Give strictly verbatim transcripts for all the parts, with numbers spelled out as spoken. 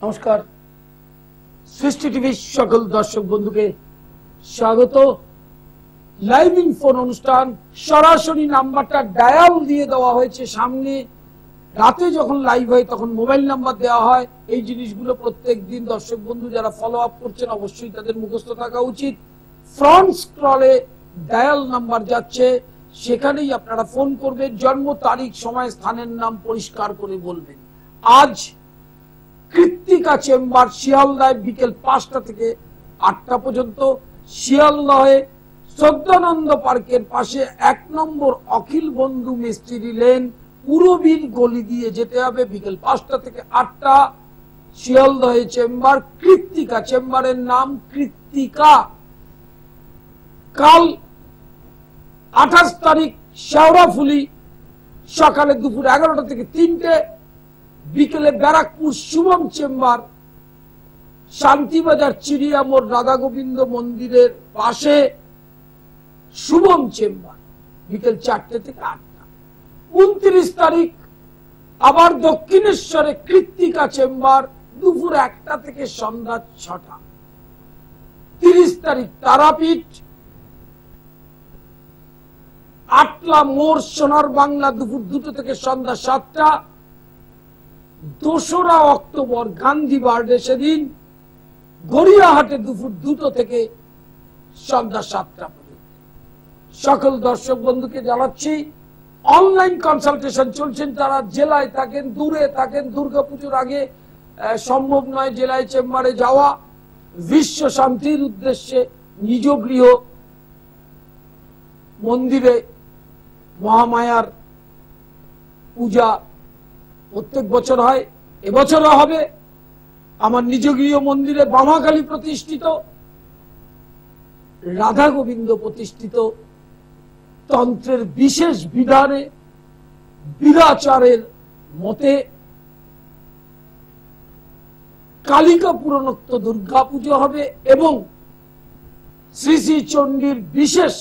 নমস্কার, সৃষ্টি টিভির সকল দর্শক বন্ধুকে স্বাগত। লাইভ ইন ফোন অনুষ্ঠান, সরাসরি নাম্বারটা ডায়াল দিয়ে দেওয়া হয়েছে। সামনে রাতে যখন লাইভ হয় তখন মোবাইল নাম্বার দেওয়া হয়। এই জিনিসগুলো প্রত্যেক দিন দর্শক বন্ধু যারা ফলো আপ করছেন অবশ্যই তাদের মুখস্থ থাকা উচিত। ফ্রন্ট স্ক্রলে ডায়াল নাম্বার যাচ্ছে, সেখানেই আপনারা ফোন করবেন। জন্ম তারিখ, সময়, স্থানের নাম পরিষ্কার করে বলবেন। আজ কৃত্তিকা চেম্বার শিয়ালদায় বিকেল পাঁচটা থেকে আটটা পর্যন্ত। শিয়ালদহে শ্রদ্ধানন্দ পার্কের পাশে এক নম্বর অখিল বন্ধু মিস্ত্রি লেন, পুরবীর গলি দিয়ে যেতে হবে। বিকেল পাঁচটা থেকে আটটা শিয়ালদহে চেম্বার। কৃত্তিকা চেম্বারের নাম কৃত্তিকা। কাল আঠাশ তারিখ শেওড়াফুলি সকালে দুপুর এগারোটা থেকে তিনটে, বিকেলে ব্যারাকপুর শুভম চেম্বার শান্তিবাজার চিড়িয়ামোড় রাধা গোবিন্দ মন্দিরের পাশে শুভম চেম্বার বিকেল চারটে থেকে আটটা। উনত্রিশ তারিখ আবার দক্ষিণেশ্বরে কৃত্তিকা চেম্বার দুপুর একটা থেকে সন্ধ্যা ছটা। তিরিশ তারিখ তারাপীঠ আটলা মোড় সোনার বাংলা দুপুর দুটো থেকে সন্ধ্যা সাতটা। দোসরা অক্টোবর গান্ধী বার্থডে, সেদিন গড়িয়াহাটে দুপুর দুটো থেকে সন্ধ্যা সাতটা পর্যন্ত। সকল দর্শক বন্ধুকে জানাচ্ছি অনলাইন কনসালটেশন চলছেন। তারা জেলায় থাকেন, দূরে থাকেন, দুর্গাপুজোর আগে সম্ভব নয় জেলায় চেম্বারে যাওয়া। বিশ্ব শান্তির উদ্দেশ্যে নিজ গৃহ মন্দিরে মহামায়ার পূজা প্রত্যেক বছর হয়, এবছরও হবে। আমার নিজ গৃহ মন্দিরে বামাকালী প্রতিষ্ঠিত, রাধা গোবিন্দ প্রতিষ্ঠিত, তন্ত্রের বিশেষ বিধানে বীরাচারের মতে কালিকা পুরাণোক্ত দুর্গা পুজো হবে এবং শ্রী শ্রী চণ্ডীর বিশেষ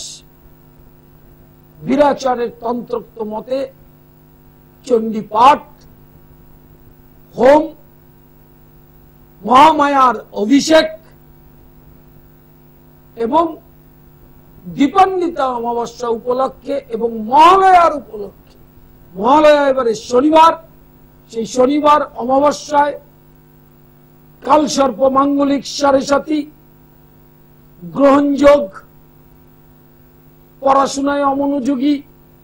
বীরাচারের তন্ত্রোক্ত মতে চণ্ডী পাঠ, হোম, মহামায়ার অভিষেক এবং দীপান্বিতা অমাবস্যা উপলক্ষে এবং মহালয়ার উপলক্ষে। মহালয়া এবারে শনিবার, সেই শনিবার অমাবস্যায় কালসর্প মাঙ্গলিক সাড়ে সাতি, গ্রহণযোগ, পড়াশোনায় অমনোযোগী,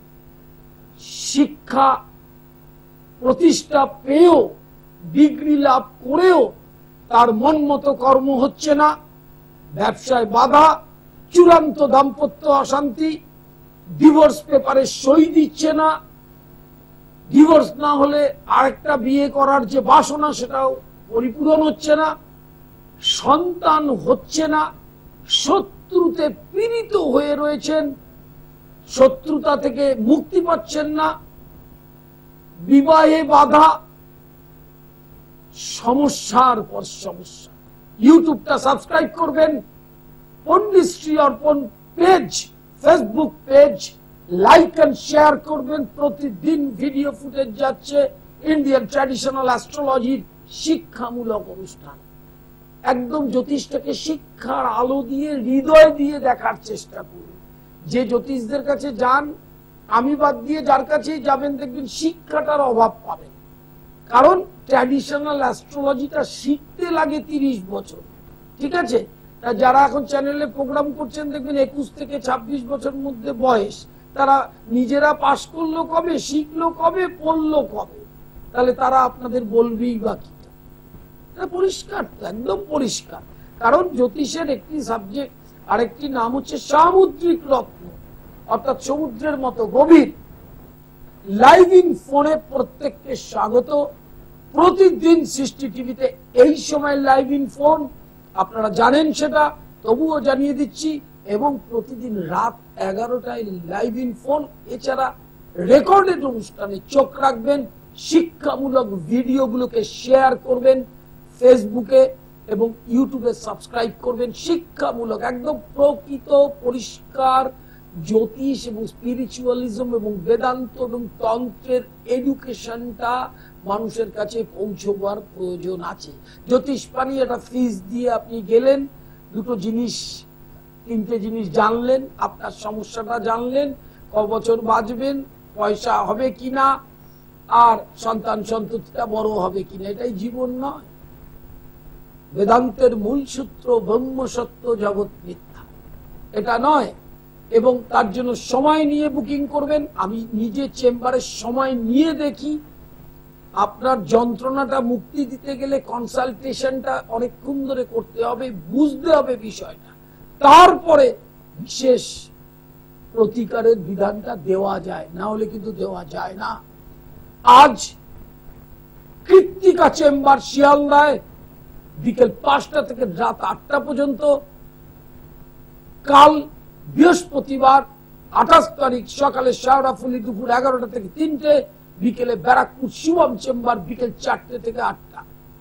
শিক্ষা প্রতিষ্ঠা পেয়েও ডিগ্রি লাভ করেও তার মন মতো কর্ম হচ্ছে না, ব্যবসায় বাধা, চূড়ান্ত দাম্পত্য অশান্তি, ডিভোর্স পেপারে সই দিচ্ছে না, ডিভোর্স না হলে আরেকটা বিয়ে করার যে বাসনা সেটাও পরিপূরণ হচ্ছে না, সন্তান হচ্ছে না, শত্রুতে পীড়িত হয়ে রয়েছেন, শত্রুতা থেকে মুক্তি পাচ্ছেন না, বিবাহে বাধা, সমস্যার পর সমস্যা। ইউটিউবটা সাবস্ক্রাইব করবেন, Panditshri Arpan page Facebook page like and share করবেন। প্রতিদিন ভিডিও ফুটেজ যাচ্ছে ইন্ডিয়ান ট্র্যাডিশনাল অ্যাস্ট্রোলজির শিক্ষামূলক অনুষ্ঠান। একদম জ্যোতিষটাকে শিক্ষার আলো দিয়ে, হৃদয় দিয়ে দেখার চেষ্টা করুন। যে জ্যোতিষদের কাছে যান, আমি বাদ দিয়ে যার কাছেই যাবেন দেখবেন শিক্ষাটার অভাব পাবেন। কারণ ট্র্যাডিশনাল অ্যাস্ট্রোলজিটা শিখতে লাগে তিরিশ বছর, ঠিক আছে? যারা এখন চ্যানেলে প্রোগ্রাম করছেন দেখবেন একুশ থেকে ছাব্বিশ বছর মধ্যে বয়স, তারা নিজেরা পাশ করলো কবে, শিখলো কবে, পড়লো কবে? তাহলে তারা আপনাদের বলবেই বা কি? পরিষ্কার, একদম পরিষ্কার। কারণ জ্যোতিষের একটি সাবজেক্ট, আরেকটি নাম হচ্ছে সামুদ্রিক রত্ন, অর্থাৎ সমুদ্রের মতো গভীর। লাইভ ইন ফোনে প্রত্যেককে স্বাগত। প্রতিদিন সৃষ্টি টিভিতে এই সময় লাইভ ইন ফোন, আপনারা জানেন সেটা, তবুও জানিয়ে দিচ্ছি। এবং প্রতিদিন রাত এগারোটায় লাইভ ইন ফোন। এছাড়া রেকর্ডেড অনুষ্ঠানে চোখ রাখবেন, শিক্ষামূলক ভিডিওগুলোকে শেয়ার করবেন, ফেসবুকে এবং ইউটিউবে সাবস্ক্রাইব করবেন। শিক্ষামূলক, একদম প্রকৃত পরিষ্কার জ্যোতিষ এবং স্পিরিচুয়ালিজম এবং বেদান্ত এবং তন্ত্রের এডুকেশনটা মানুষের কাছে পৌঁছবার প্রয়োজন আছে। জ্যোতিষপানি একটা ফিস দিয়ে আপনি গেলেন, দুটো জিনিস তিনটে জিনিস জানলেন, আপনার সমস্যাটা জানলেন, ক বছর বাঁচবেন, পয়সা হবে কিনা, আর সন্তান সন্ততিটা বড় হবে কিনা, এটাই জীবন নয়। বেদান্তের মূল সূত্র ব্রহ্ম সত্য জগৎ মিথ্যা, এটা নয়। এবং তার জন্য সময় নিয়ে বুকিং করবেন। আমি নিজে চেম্বারে সময় নিয়ে দেখি। আপনার যন্ত্রণাটা মুক্তি দিতে গেলে কনসালটেশনটা অনেকক্ষণ ধরে করতে হবে, বুঝতে হবে বিষয়টা, তারপরে বিশেষ প্রতিকারের বিধানটা দেওয়া যায়, না হলে কিন্তু দেওয়া যায় না। আজ কৃত্তিকা চেম্বার শিয়ালদায় বিকেল পাঁচটা থেকে রাত আটটা পর্যন্ত, কাল বৃহস্পতিবার আঠাশ তারিখ সকালে শেওড়াফুলি দুপুর এগারোটা থেকে তিনটে, বিকেলে ব্যারাকপুর শিবম চেম্বার বিকেল চারটে থেকে আটটা।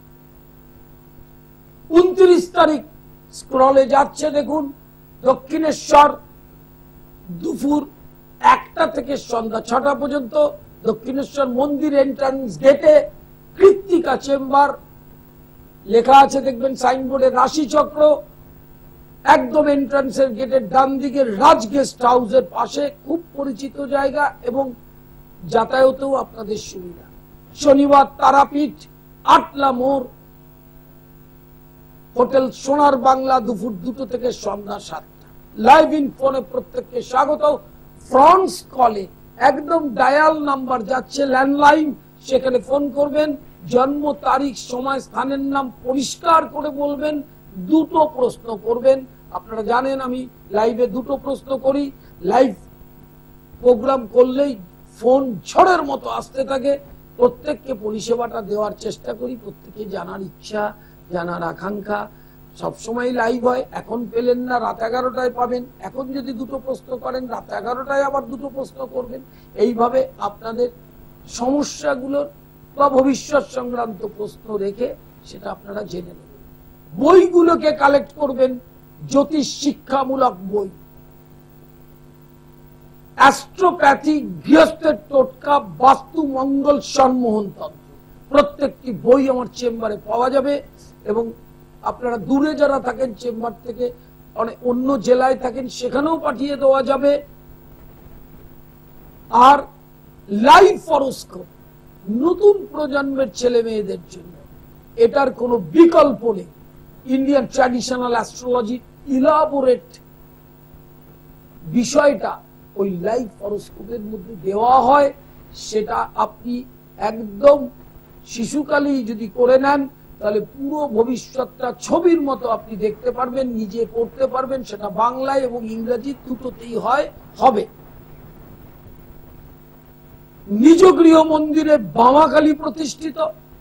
উনত্রিশ তারিখ স্ক্রলে যাচ্ছে দেখুন, দক্ষিণেশ্বর দুপুর একটা থেকে সন্ধ্যা ছটা পর্যন্ত, দক্ষিণেশ্বর মন্দির এন্ট্রান্স গেটে কৃত্তিকা চেম্বার লেখা আছে, দেখবেন সাইনবোর্ডে রাশি চক্র, একদম এন্ট্রান্সের গেটের ডান দিকে রাজ গেস্ট হাউসের পাশে, খুব পরিচিত জায়গা এবং যাতায়াতেও আপনাদের সুবিধা। শনিবার তারাপীঠ আটলা মোড় হোটেল সোনার বাংলা দুপুর দুটো থেকে সন্ধ্যা সাতটা। লাইভ ইন ফোনে প্রত্যেককে স্বাগত। ফ্রান্স কলে একদম ডায়াল নাম্বার যাচ্ছে ল্যান্ডলাইন, সেখানে ফোন করবেন, জন্ম তারিখ সময় স্থানের নাম পরিষ্কার করে বলবেন, দুটো প্রশ্ন করবেন। আপনারা জানেন আমি লাইভে দুটো প্রশ্ন করি, লাইভ প্রোগ্রাম করলেই ফোন ঝড়ের মতো আসতে থাকে, প্রত্যেককে পরিষেবাটা দেওয়ার চেষ্টা করি। প্রত্যেকে জানার ইচ্ছা, জানার আকাঙ্ক্ষা, সবসময় লাইভ হয়। এখন পেলেন না, রাত এগারোটায় পাবেন। এখন যদি দুটো প্রশ্ন করেন, রাত এগারোটায় আবার দুটো প্রশ্ন করবেন। এইভাবে আপনাদের সমস্যাগুলোর বা ভবিষ্যৎ সংক্রান্ত প্রশ্ন রেখে সেটা আপনারা জেনে নেবেন। বইগুলোকে কালেক্ট করবেন, জ্যোতিষ শিক্ষামূলক বই, অ্যাস্ট্রোপ্যাথি, গৃহস্থের টোটকা, বাস্তু, মঙ্গল, সম্মোহন তন্ত্র, প্রত্যেকটি বই আমার চেম্বারে পাওয়া যাবে। এবং আপনারা দূরে যারা থাকেন চেম্বার থেকে, অনেক অন্য জেলায় থাকেন, সেখানেও পাঠিয়ে দেওয়া যাবে। আর লাইভ হরোস্কোপ নতুন প্রজন্মের ছেলে মেয়েদের জন্য, এটার কোনো বিকল্প নেই। ইন্ডিয়ান ট্র্যাডিশনাল অ্যাস্ট্রোলজি ইলাবোরেট বিষয়টা ওই লাইভ হরোস্কোপের মধ্যে দেওয়া হয়, সেটা আপনি একদম শিশুকালেই যদি করে নেন, তাহলে পুরো ভবিষ্যৎটা ছবির মতো আপনি দেখতে পারবেন, নিজে পড়তে পারবেন। সেটা বাংলায় এবং ইংরেজি দুটোতেই হয় হবে। নিজ গৃহ মন্দিরে বামাকালী প্রতিষ্ঠিত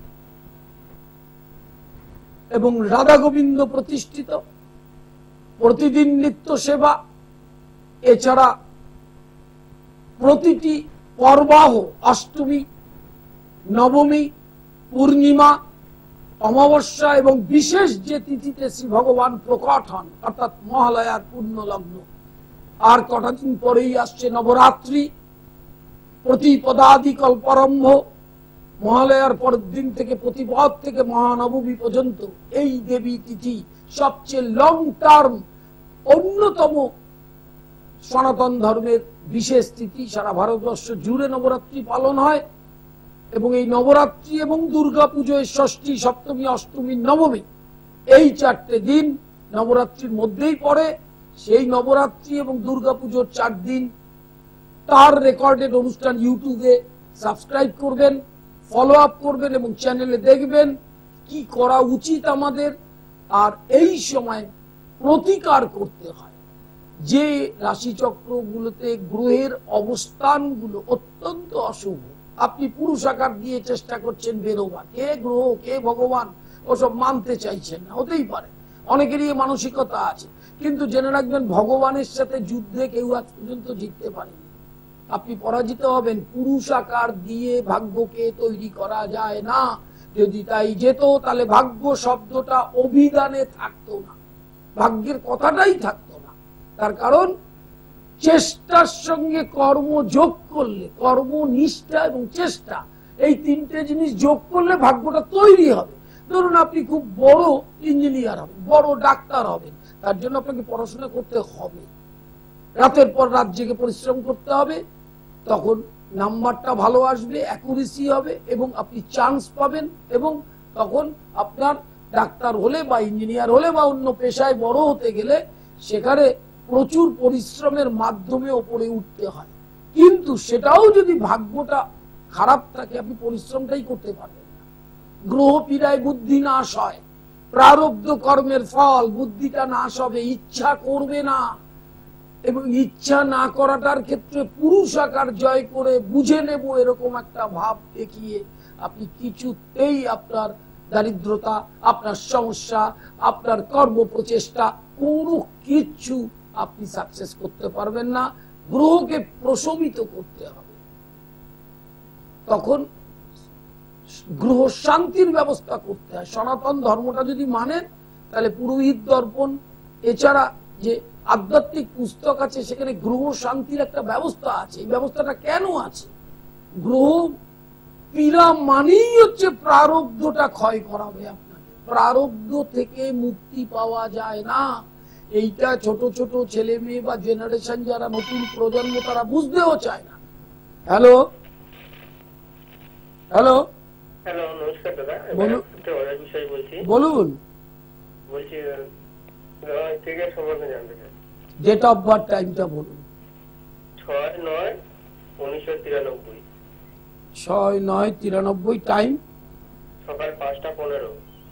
এবং রাধা গোবিন্দ প্রতিষ্ঠিত, প্রতিদিন নিত্য সেবা, এছাড়া প্রতিটি পর্বাহ, অষ্টমী, নবমী, পূর্ণিমা, অমাবস্যা এবং বিশেষ যে তিথিতে শ্রী ভগবান প্রকট হন, অর্থাৎ মহালয়ার পূর্ণ লগ্ন। আর কটা দিন পরেই আসছে নবরাত্রি, প্রতিপদাদি কল্পারম্ভ, মহালয়ার পরের দিন থেকে প্রতিপদ থেকে মহানবমী পর্যন্ত এই দেবী তিথি সবচেয়ে লং টার্ম অন্যতম সনাতন ধর্মের বিশেষ তিথি। সারা ভারতবর্ষ জুড়ে নবরাত্রি পালন হয় এবং এই নবরাত্রি এবং দুর্গা পুজোয় ষষ্ঠী, সপ্তমী, অষ্টমী, নবমী, এই চারটে দিন নবরাত্রির মধ্যেই পড়ে। সেই নবরাত্রি এবং দুর্গা পুজোর চার দিন তার রেকর্ডেড অনুষ্ঠান ইউটিউবে সাবস্ক্রাইব করবেন, ফলো আপ করবেন এবং চ্যানেলে দেখবেন কি করা উচিত আমাদের। আর এই সময় প্রতিকার করতে হয়। যে রাশিচক্রগুলোতে গ্রহের অবস্থানগুলো অত্যন্ত অশুভ, আপনি পুরুষ আকার দিয়ে চেষ্টা করছেন বেরোবার, কে গ্রহ কে ভগবান ওসব মানতে চাইছেন না, হতেই পারে, অনেকেরই মানসিকতা আছে। কিন্তু জেনে রাখবেন, ভগবানের সাথে যুদ্ধে কেউ আজ পর্যন্ত জিততে পারেনি। আপনি পরাজিত হবেন। পুরুষ আকার দিয়ে ভাগ্যকে তৈরি করা যায় না। যদি তাই যেত, তাহলে ভাগ্য শব্দটা অভিধানে থাকতো না, ভাগ্যের কথাটাই থাকতো না। তার কারণ চেষ্টার সঙ্গে কর্ম যোগ করলে, কর্মনিষ্ঠা এবং চেষ্টা এই তিনটে জিনিস যোগ করলে ভাগ্যটা তৈরি হবে। ধরুন আপনি খুব বড় ইঞ্জিনিয়ার হবেন, বড় ডাক্তার হবেন, তার জন্য আপনাকে পড়াশোনা করতে হবে, রাতের পর রাত জেগে পরিশ্রম করতে হবে, তখন নাম্বারটা ভালো আসবে, অ্যাকুরেসি হবে এবং আপনি চান্স পাবেন, এবং তখন আপনার ডাক্তার হলে বা ইঞ্জিনিয়ার হলে বা অন্য পেশায় বড় হতে গেলে সেখানে প্রচুর পরিশ্রমের মাধ্যমে ওপরে উঠতে হয়। কিন্তু সেটাও যদি ভাগ্যটা খারাপ থাকে আপনি পরিশ্রমটাই করতে পারবেন না। গ্রহ পীড়ায় বুদ্ধি নাশ হয়, প্রারব্ধ কর্মের ফল, বুদ্ধিটা নাশ হবে, ইচ্ছা করবে না, এবং ইচ্ছা না করাটার ক্ষেত্রে পুরুষ আকার জয় করে বুঝে নেব এরকম একটা ভাব দেখিয়ে আপনি কিছুতেই আপনার দারিদ্রতা, আপনার সমস্যা, আপনার কর্ম প্রচেষ্টা কোনো কিছু আপনি সাকসেস করতে পারবেন না। গ্রহকে প্রশমিত করতে হবে, তখন গ্রহ শান্তির ব্যবস্থা করতে হয়। সনাতন ধর্মটা যদি মানেন তাহলে পুরোহিত দর্পণ এছাড়া যে আধ্যাত্মিক পুস্তক আছে সেখানে গ্রহ শান্তির একটা ব্যবস্থা আছে। এই ব্যবস্থাটা কেন আছে? গ্রহ পীড়া মানেই হচ্ছে প্রারব্ধটা ক্ষয় করাবে আপনাকে, প্রারব্ধ থেকে মুক্তি পাওয়া যায় না। এইটা ছোট ছোট ছেলে মেয়ে বা জেনারেশন যারা নতুন প্রজন্ম তারা বুঝতেও চায় না। হ্যালো হ্যালো হ্যালো নমস্কার দাদা, বলুন। একটা অজানা বিষয় বলছি বলুন। বলছি থেকে সম্বন্ধে জানতে চাই। ডেট অফ বার্থ টাইমটা বলুন। ছয় নয় উনিশশো তিরানব্বই ছয় নয় তিরানব্বই টাইম সকাল পাঁচটা পনেরো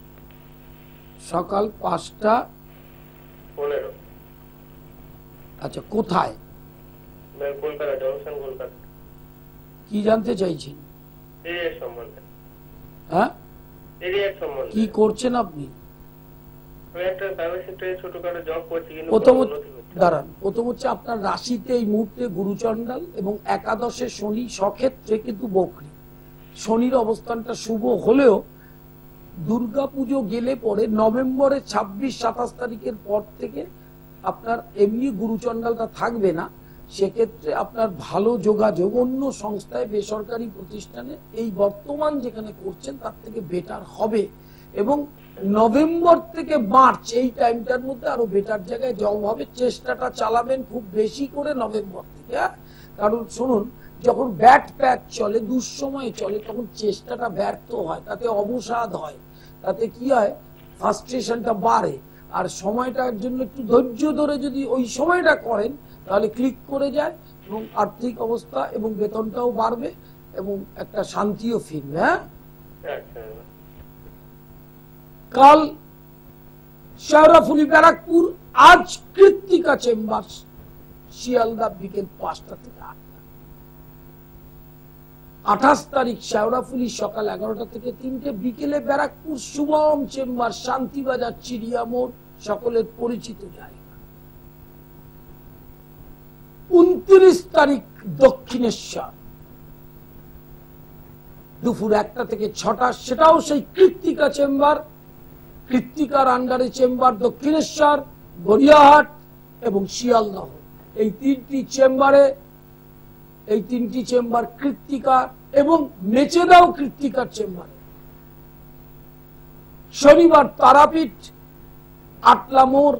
সকাল পাঁচটা পনেরো আচ্ছা, কোথায়? কলকাতা, জংশন কলকাতা। কি জানতে চাইছেন? এরিয়ার সম্বন্ধে। হ্যাঁ, এরিয়ার সম্বন্ধে। কি করছেন আপনি? আমি একটা প্রাইভেট সেক্টরে ছোটখাটো জব করছি, কিন্তু প্রথম কোনো উন্নতি হচ্ছে না। দাঁড়ান, প্রথম হচ্ছে আপনার রাশিতে এই মুহূর্তে গুরুচণ্ডাল এবং একাদশে শনি, সক্ষেত্রে কিন্তু বকরি। শনির অবস্থানটা শুভ হলেও দুর্গাপুজো গেলে পরে নভেম্বরের ছাব্বিশ সাতাশ তারিখের পর থেকে আপনার এমনি গুরুচণ্ডালটা থাকবে না। সেক্ষেত্রে আপনার ভালো যোগাযোগ অন্য সংস্থায়, বেসরকারি প্রতিষ্ঠানে এই বর্তমান যেখানে করছেন তার থেকে বেটার হবে, এবং নভেম্বর থেকে মার্চ এই টাইমটার মধ্যে আরো বেটার জায়গায় জব হবে। চেষ্টাটা চালাবেন খুব বেশি করে নভেম্বর থেকে, কারণ শুনুন, যখন ব্যাট প্যাচ চলে, দুঃসময়ে চলে, তখন চেষ্টাটা ব্যর্থ হয়, তাতে অবসাদ হয়, তাতে কি হয়, ফ্রাস্ট্রেশনটা বাড়ে। আর সময়টার জন্য একটু ধৈর্য ধরে যদি ওই সময়টা করেন তাহলে ক্লিক করে যায়, এবং আর্থিক অবস্থা এবং বেতনটাও বাড়বে এবং একটা শান্তিও ফিরবে। হ্যাঁ, কাল শেওড়াফুলি ব্যারাকপুর, আজ কৃত্তিকা চেম্বার শিয়ালদা বিকেল পাঁচটা থেকে আটটা। আঠাশ তারিখ শেওড়াফুলি সকাল এগারোটা থেকে তিনটে, বিকেলে ব্যারাকপুর শুভম চেম্বার শান্তিবাজার চিড়িয়া মোড়, সকলের পরিচিত জায়গা। উনত্রিশ তারিখ দক্ষিণেশ্বর দুপুর একটা থেকে ছটা, সেটাও সেই কৃত্তিকা চেম্বার, কৃত্তিকার আন্ডারে চেম্বার দক্ষিণেশ্বর, গড়িয়াহাট এবং শিয়ালদহ। এই তিনটি চেম্বারে, এই তিনটি চেম্বার কৃত্তিকা এবং মেচেদাও কৃত্তিকার চেম্বারে। শনিবার তারাপীঠ, আটলা মোড়,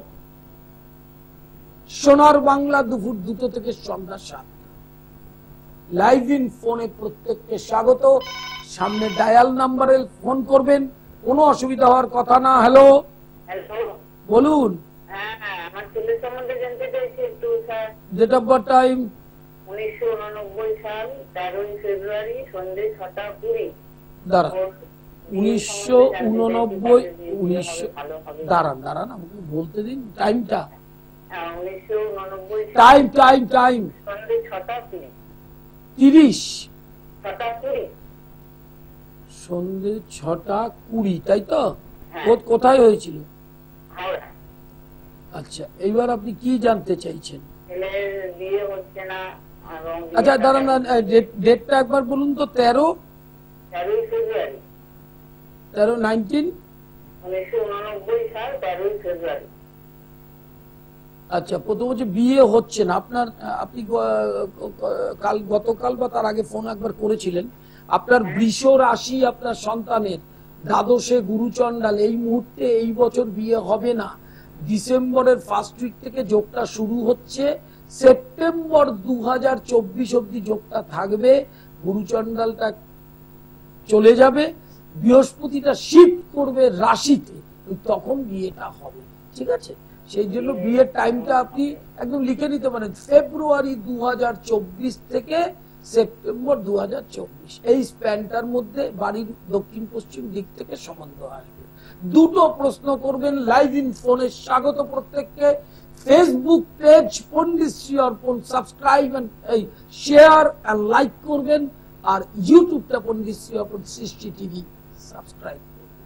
সোনার বাংলা দুপুর দুটো থেকে সন্ধ্যা সাতটা। লাইভ ইন ফোনে প্রত্যেককে স্বাগত। সামনে ডায়াল নাম্বারে ফোন করবেন, কোনো অসুবিধা হওয়ার কথা না। হ্যালো, বলুন। আমার ছেলের সম্বন্ধে জানতে চাইছি একটু sir. Date of birth time উনিশশো উননব্বই সাল তেরোই ফেব্রুয়ারি সন্ধ্যে ছটা কুড়ি। দাঁড়ান, উনিশশো উননব্বই উনিশশো দাঁড়ান দাঁড়ান আমাকে বলতে দিন টাইমটা। উনিশশো উননব্বই টাইম টাইম টাইম সন্ধ্যে ছটা কুড়ি। তিরিশ ছটা কুড়ি সন্ধ্যে ছটা কুড়ি, তাই তো? কোথায় হয়েছিল? হাওড়া। আচ্ছা, এইবার আপনি কি জানতে চাইছেন? ছেলের বিয়ে হচ্ছে না। আচ্ছা দাঁড়ান, ডেটটা একবার বলুন তো। তেরো তেরোই ফেব্রুয়ারি তেরো নাইনটিন উনিশশো উননব্বই সাল তেরোই ফেব্রুয়ারি। আচ্ছা, প্রথম হচ্ছে বিয়ে হচ্ছে না আপনার। আপনি কাল, গতকাল বা তার আগে ফোন একবার করেছিলেন। আপনার বৃষ রাশি, আপনার সন্তানের দ্বাদশে গুরুচণ্ডাল, এই মুহূর্তে এই বছর বিয়ে হবে না। ডিসেম্বরের ফার্স্ট উইক থেকে যোগটা শুরু হচ্ছে, সেপ্টেম্বর দু হাজার চব্বিশ অব্দি যোগটা থাকবে, গুরুচণ্ডালটা চলে যাবে, বৃহস্পতিটা শিফট করবে রাশিতে, তখন বিয়েটা হবে। ঠিক আছে, সেই জন্য বিয়ের টাইমটা আপনি একদম লিখে নিতে পারেন, ফেব্রুয়ারি দু হাজার চব্বিশ থেকে সেপ্টেম্বর দু হাজার চব্বিশ, এই স্প্যানটার মধ্যে বাড়ির দক্ষিণ পশ্চিম দিক থেকে সম্বন্ধ আসবে। দুটো প্রশ্ন করবেন লাইভ ইন ফোনে। স্বাগত প্রত্যেককে। Facebook page Pandit Shri Arpan subscribe and share and like করবেন, আর ইউটিউবটা পণ্ডিত শ্রী অর্পণ সৃষ্টি টিভি সাবস্ক্রাইব করবেন।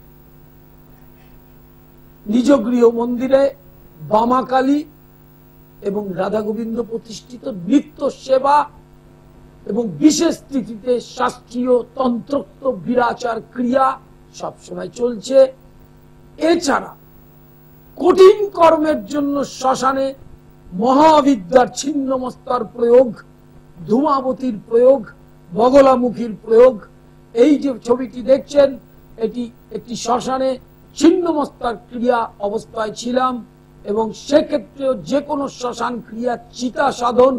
নিজ গৃহ মন্দিরে বামাকালী এবং রাধা গোবিন্দ প্রতিষ্ঠিত নিত্য সেবা এবং বিশেষ তিথিতে শাস্ত্রীয় তন্ত্রোক্ত বিরাচার ক্রিয়া সবসময় চলছে। এছাড়া কঠিন কর্মের জন্য শ্মশানে মহাবিদ্যার ছিন্নমস্তার প্রয়োগ, ধূমাবতীর প্রয়োগ, বগলামুখীর প্রয়োগ। এই যে ছবিটি দেখছেন, এটি একটি শ্মশানে ছিন্নমস্তার ক্রিয়া অবস্থায় ছিলাম, এবং সেক্ষেত্রেও যে কোনো শ্মশান ক্রিয়া চিতা সাধন,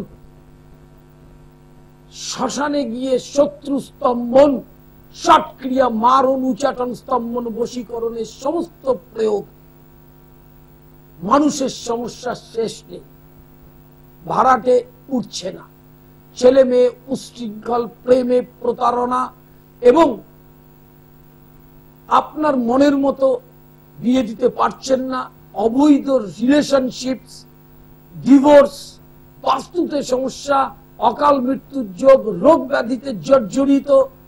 শ্মশানে গিয়ে শত্রু স্তম্ভন, ষট ক্রিয়া মারণ, উচাটন, স্তম্ভন, বশীকরণের সমস্ত প্রয়োগ। মানুষের সমস্যা শেষ নেই, ভাড়াটে উঠছে না, ছেলে মেয়ে উচ্ছৃঙ্খল, প্রেমে প্রতারণা, এবং আপনার মনের মতো বিয়ে দিতে পারছেন না, অবৈধ রিলেশনশিপস, ডিভোর্স, বাস্তুতে সমস্যা, অকাল মৃত্যুর যোগ, রোগ ব্যাধিতে জর্জরিত,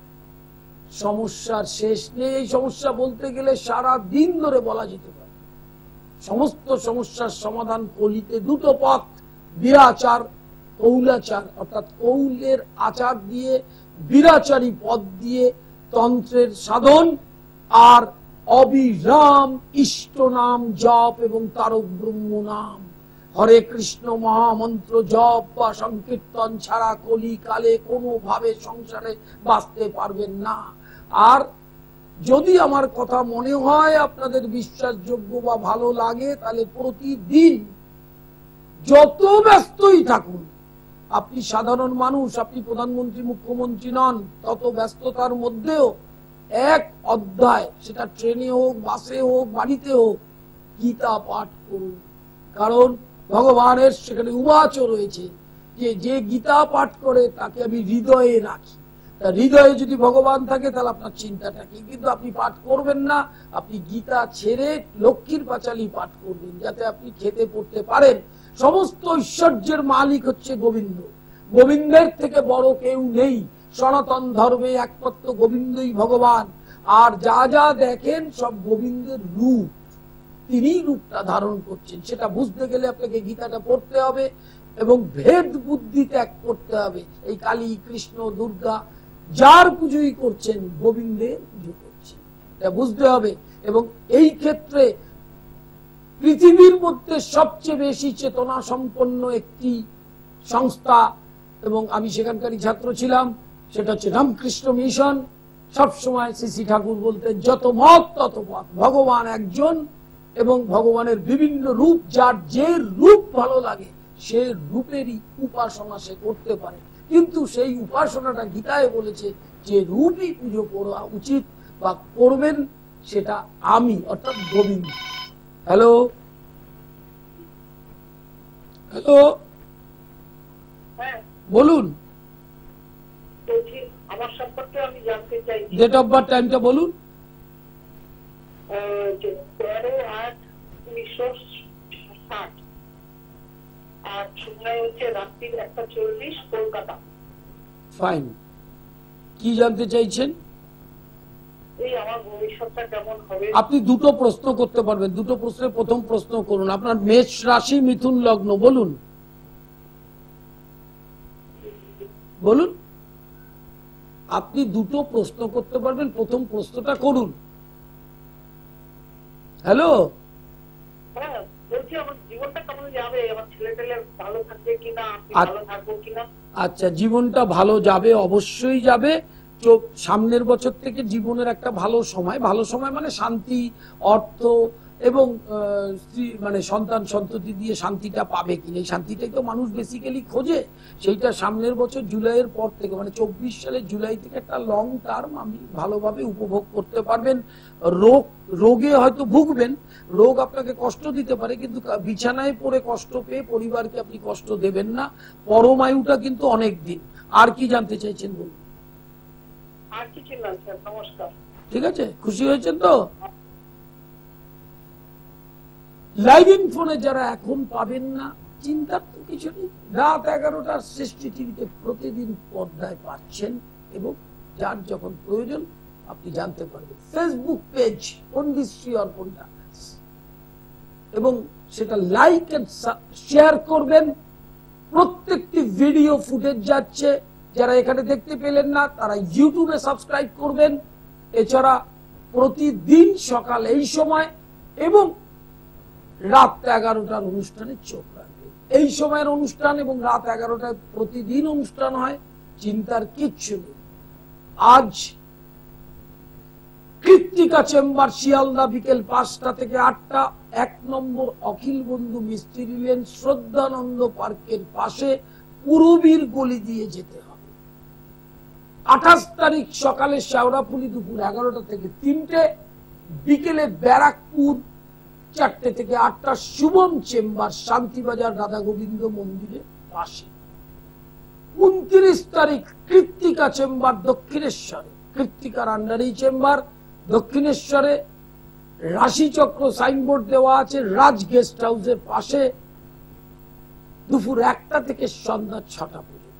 সমস্যার শেষ নেই। এই সমস্যা বলতে গেলে সারা দিন ধরে বলা যেতে পারে। সমস্ত সমস্যার সমাধান কলিতে দুটো পথ, বিরাচার, কৌলাচার, অর্থাৎ কৌলের আচার দিয়ে, বিরাচারী পথ দিয়ে তন্ত্রের সাধন, আর অবিরাম ইষ্ট নাম জপ এবং তারক ব্রহ্ম নাম, হরে কৃষ্ণ মহামন্ত্র জপ বা সংকীর্তন ছাড়া কলি কালে কোনোভাবে সংসারে বাঁচতে পারবেন না। আর যদি আমার কথা মনে হয় আপনাদের বিশ্বাসযোগ্য বা ভালো লাগে, তাহলে প্রতিদিন যত ব্যস্তই থাকুন, আপনি সাধারণ মানুষ, আপনি প্রধানমন্ত্রী মুখ্যমন্ত্রী নন, তত ব্যস্ততার মধ্যেও এক অধ্যায়, সেটা ট্রেনে হোক, বাসে হোক, বাড়িতে হোক, গীতা পাঠ করুন। কারণ ভগবানের সেখানে উবাচ রয়েছে যে যে গীতা পাঠ করে তাকে আমি হৃদয়ে রাখি। তা হৃদয়ে যদি ভগবান থাকে তাহলে আপনার চিন্তাটা কি? কিন্তু আপনি পাঠ করবেন না, আপনি গীতা ছেড়ে লক্ষ্মীর পাঁচালী পাঠ করবেন, যাতে আপনি খেতে পড়তে পারেন। সমস্ত ঐশ্বর্যের মালিক হচ্ছে গোবিন্দ, গোবিন্দের থেকে বড় কেউ নেই। সনাতন ধর্মে একমাত্র গোবিন্দই ভগবান, আর যা যা দেখেন সব গোবিন্দের রূপ, তিনি রূপটা ধারণ করছেন। সেটা বুঝতে গেলে আপনাকে গীতাটা পড়তে হবে এবং ভেদ বুদ্ধি ত্যাগ করতে হবে। এই কালী, কৃষ্ণ, দুর্গা যার পুজোই করছেন, গোবিন্দের পুজো করছেন, এটা বুঝতে হবে। এবং এই ক্ষেত্রে পৃথিবীর মধ্যে সবচেয়ে বেশি চেতনা সম্পন্ন একটি সংস্থা, এবং আমি সেখানকারই ছাত্র ছিলাম, সেটা হচ্ছে রামকৃষ্ণ মিশন। সবসময় শ্রী শ্রী ঠাকুর বলতেন, যত মত তত পথ, ভগবান একজন এবং ভগবানের বিভিন্ন রূপ, যার যে রূপ ভালো লাগে সে রূপেরই উপাসনা সে করতে পারে। কিন্তু সেই উপাসনাটা গীতায় বলেছে যে রূপই পুজো করা উচিত বা করবেন, সেটা আমি, অর্থাৎ গোবিন্দ। হ্যালো হ্যালো বলুন, আমার সম্পর্কে আমি জানতে চাই। ডেট অফ বার্থ, টাইমটা বলুন। তেরো আট উনিশশো ষাট, আর সময় হচ্ছে রাত্রির একটা চল্লিশ, কলকাতা। ফাইন। কি জানতে চাইছেন? এই আমার ভবিষ্যৎটা কেমন হবে। আপনি দুটো প্রশ্ন করতে পারবেন, দুটো প্রশ্নের প্রথম প্রশ্ন করুন। আপনার মেষ রাশি, মিথুন লগ্ন, বলুন বলুন। আপনি দুটো প্রশ্ন করতে পারবেন, প্রথম প্রশ্নটা করুন। হ্যালো, হ্যাঁ বলছি, আমার জীবনটা কেমন যাবে, আমার ছেলে টেলে ভালো থাকবে কিনা, আমি ভালো থাকবো কিনা। আচ্ছা, জীবনটা ভালো যাবে, অবশ্যই যাবে, সামনের বছর থেকে জীবনের একটা ভালো সময়, ভালো সময় মানে শান্তি, অর্থ এবং মানে সন্তান সন্ততি দিয়ে শান্তিটা পাবে কিনা, এই শান্তিটাই তো মানুষ বেসিক্যালি খোঁজে। সেইটা সামনের বছর জুলাইয়ের পর থেকে মানে চব্বিশ সালের জুলাই থেকে একটা লং টার্ম আপনি ভালোভাবে উপভোগ করতে পারবেন। রোগ রোগে হয়তো ভুগবেন, রোগ আপনাকে কষ্ট দিতে পারে, কিন্তু বিছানায় পড়ে কষ্ট পেয়ে পরিবারকে আপনি কষ্ট দেবেন না। পরমায়ুটা কিন্তু অনেক দিন। আর কি জানতে চাইছেন বলুন? আর কিছু না স্যার, নমস্কার। ঠিক আছে, খুশি হয়েছেন তো? লাইভ ইনফোনে যারা এখন পাবেন না, চিন্তার তো কিছু নেই। রাত এগারোটার সৃষ্টি টিভিতে প্রতিদিন পর্দায় পাচ্ছেন এবং যার যখন প্রয়োজন আপনি জানতে পারবেন। ফেসবুক পেজ পণ্ডিতশ্রী অর্পণটা, এবং সেটা লাইক এন্ড শেয়ার করবেন। প্রত্যেকটি ভিডিও ফুটেজ যাচ্ছে, যারা এখানে দেখতে পেলেন না তারা ইউটিউবে সাবস্ক্রাইব করবেন। এছাড়া প্রতিদিন সকাল এই সময় এবং রাত এগারোটার অনুষ্ঠানে চোখ রাখবেন। এই সময়ের অনুষ্ঠান এবং রাত এগারোটায় প্রতিদিন অনুষ্ঠান হয়, চিন্তার কিচ্ছু নেই। আজ কৃত্তিকা চেম্বার শিয়ালদা বিকেল পাঁচটা থেকে আটটা, এক নম্বর অখিল বন্ধু মিস্ত্রি লেন শ্রদ্ধানন্দ পার্কের পাশে পুরবীর গলি দিয়ে যেতে হবে। আঠাশ তারিখ সকালে শেওড়াফুলি দুপুর এগারোটা থেকে তিনটে, বিকেলে ব্যারাকপুর চারটে থেকে আটটা, শুভম চেম্বার শান্তিবাজার রাধা গোবিন্দ মন্দিরের পাশে। উনত্রিশ তারিখ কৃত্তিকা চেম্বার দক্ষিণেশ্বরে, কৃত্তিকার আন্ডারেই চেম্বার দক্ষিণেশ্বরে, রাশিচক্র সাইনবোর্ড দেওয়া আছে রাজ গেস্ট হাউসের পাশে, দুপুর একটা থেকে সন্ধ্যা ছটা পর্যন্ত।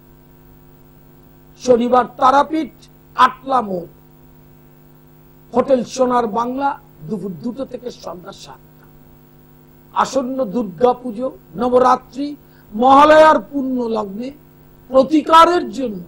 শনিবার তারাপীঠ আটলা মোড়, হোটেল সোনার বাংলা, দুপুর দুটো থেকে সন্ধ্যা সাতটা। আসন্ন দুর্গা পুজো, নবরাত্রি, মহালয়ার পূর্ণ লগ্নে প্রতিকারের জন্য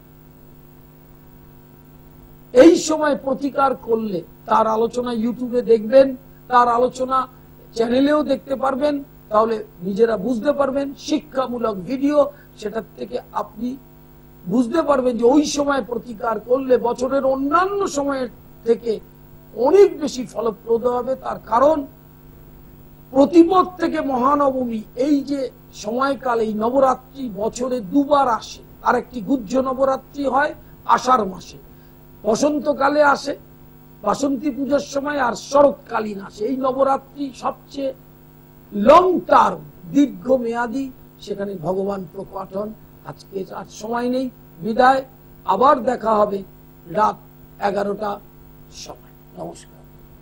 এই সময় প্রতিকার করলে তার আলোচনা ইউটিউবে দেখবেন, তার আলোচনা চ্যানেলেও দেখতে পারবেন, তাহলে নিজেরা বুঝতে পারবেন। শিক্ষামূলক ভিডিও, সেটার থেকে আপনি বুঝতে পারবেন যে ওই সময় প্রতিকার করলে বছরের অন্যান্য সময়ের থেকে অনেক বেশি ফলপ্রদ হবে। তার কারণ প্রতিপদ থেকে মহানবমী, এই যে সময়কাল, এই নবরাত্রি বছরে দুবার আসে। আর একটি গুহ্য নবরাত্রি হয় আষাঢ় মাসে, বসন্তকালে আসে বাসন্তী পুজোর সময়, আর শরৎকালীন আসে। এই নবরাত্রি সবচেয়ে লং টার্ম, দীর্ঘ মেয়াদী, সেখানে ভগবান প্রকট হন। আজকে আর সময় নেই, বিদায়। আবার দেখা হবে রাত এগারোটা সময়। নমস্কার।